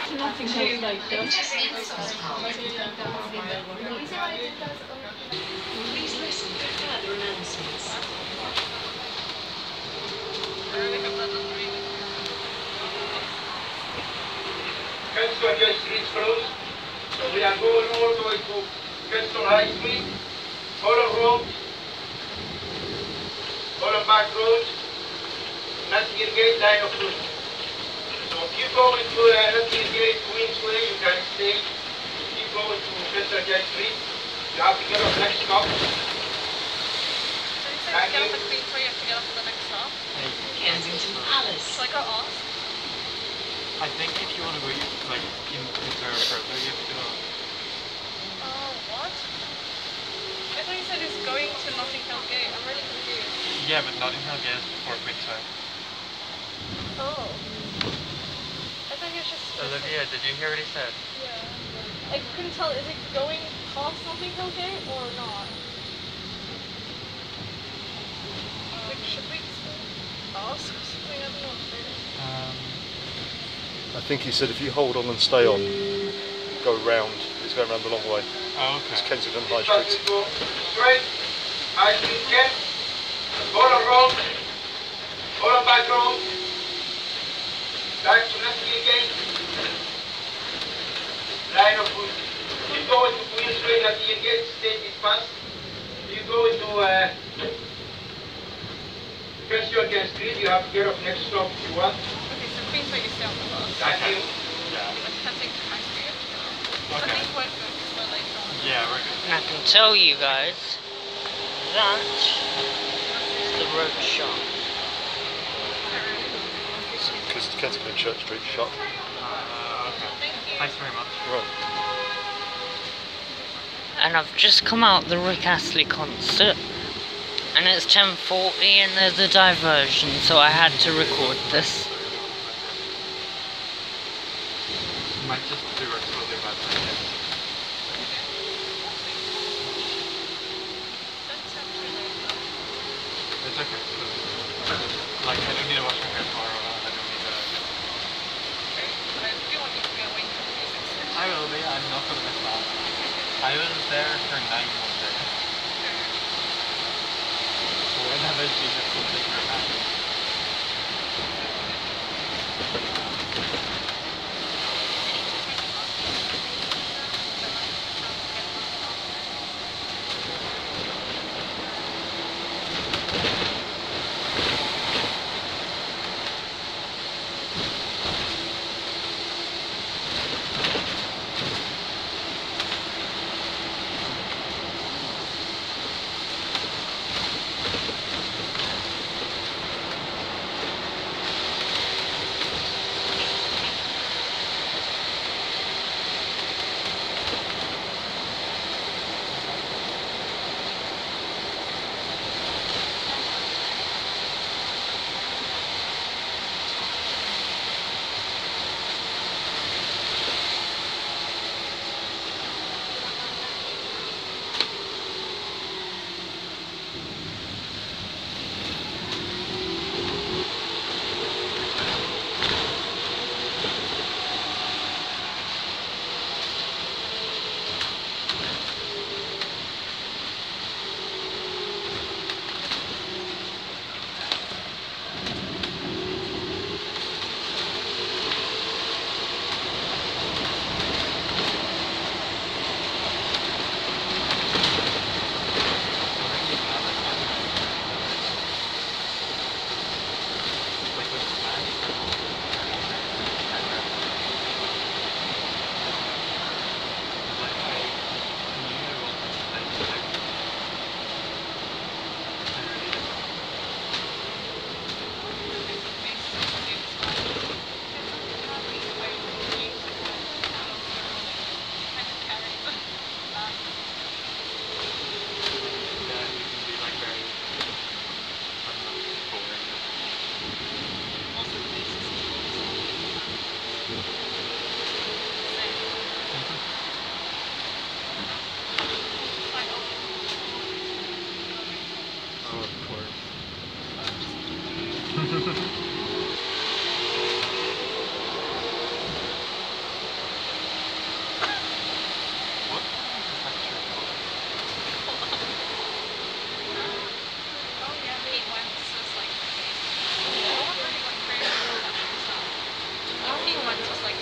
Nothing Hill Station. Please listen for further announcements. Kensington Church Street closed, so we are going all the way to Kensington High Street, Holland Road, Holland Back Road, Nottingham Gate, line of route. So if you go into Nottingham Gate, Queensway, you can stay. If you go into Kensington Church Street, you have to get off next stop. So you said to get off at Queensway, you have to get off at the next stop? Kensington Palace. So I got off? I think if you want to go, like, in further, you have to go. Oh, what? I thought you said it's going to Notting Hill Gate. I'm really confused. Yeah, but Notting Hill Gate is before Queensway. Oh. I thought he was just... Olivia, did you hear what he said? Yeah. I couldn't tell, is it going past Notting Hill Gate or not? Like, should we ask or something? I don't know. I think he said if you hold on and stay on, go round. He's going round the long way. Oh, okay. It's Kensington High Street. Go straight, High Street, Kent, Holland Road, Holland Back Road, back to Nottingham Gate, line of route. You go into Queensway, Nottingham Gate, stay this pass. You go into Kensington Church Street, you have to get off next stop if you want. Okay, so Queensway you stay on the bus. Thank you. Yeah. Kensington High Street. Okay. I think we're good because we're late on. Yeah, we're good. And I can tell you guys that is the road shop. Because Kensington Church Street shop. Okay. Thanks very much. Right. And I've just come out the Rick Astley concert. And it's 10:40 and there's a diversion, so I had to record this. Might just do our slowly about that. It's okay. Like, I don't need to wash my hair tomorrow. I don't need to... I do want you to be awake for music. I will be. I'm not going to miss that. I was there for 9 one day. So whenever she has something for that.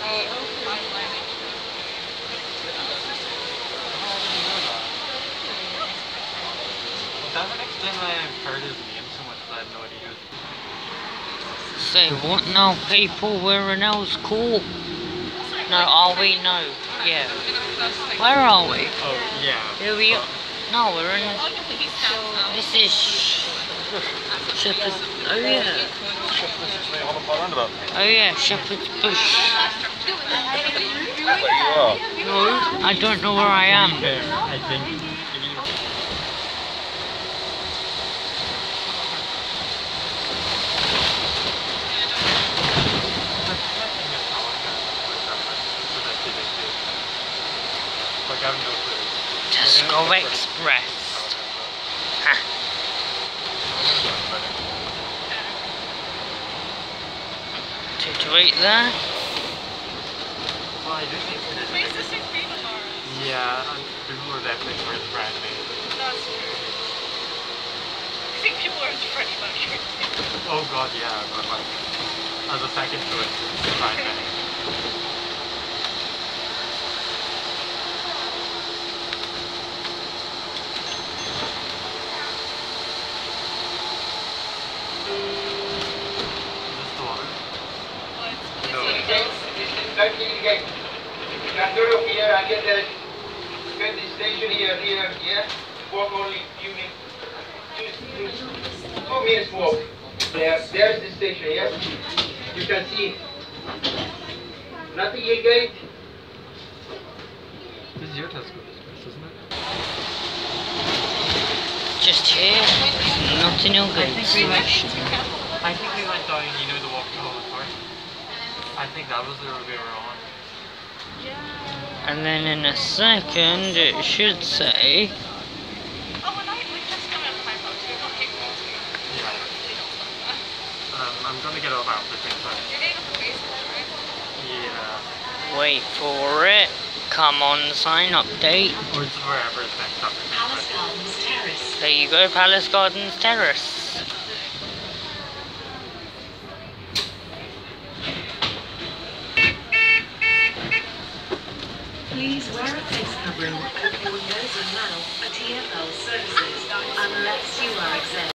Doesn't explain why I've heard his name so much that I have no idea who it is. Say what now, people? We're in L's Court. No, are we? No. Yeah. Where are we? Oh, yeah. Here we are. No, we're in. This is Shepherd's. Oh yeah. Oh yeah, Shepherd's Bush. There you are. No, I don't know where I am. Okay, I think. Like, I have no clue. Tesco Express. Ha. Did you eat there? Well, I do think it is. Yeah, people are definitely more brand name. That's true. I think people are pretty much crazy. Oh god, yeah, but like, as a second choice, it's brand name. Right in the gate. You can go up here and get the station here, walk only few minutes, 2 minutes walk. There's the station, yes? You can see Notting Hill Gate. This is your Tesco Express, isn't it? Just here. Notting Hill Gate station. I think we went down, you know, the walk to Holland Park. I think that was the road we were on. And then in a second it should say Oh, and we just come in my house. We're not taking it. Yeah. I'm gonna get off after 10 times. You're getting up the basement, right? Yeah. wait for it. Come on, sign update. Or it's wherever it's next up. Palace Gardens Terrace. There you go, Palace Gardens Terrace. Please wear a face covering over your nose and mouth for TFL services, unless you are exempt.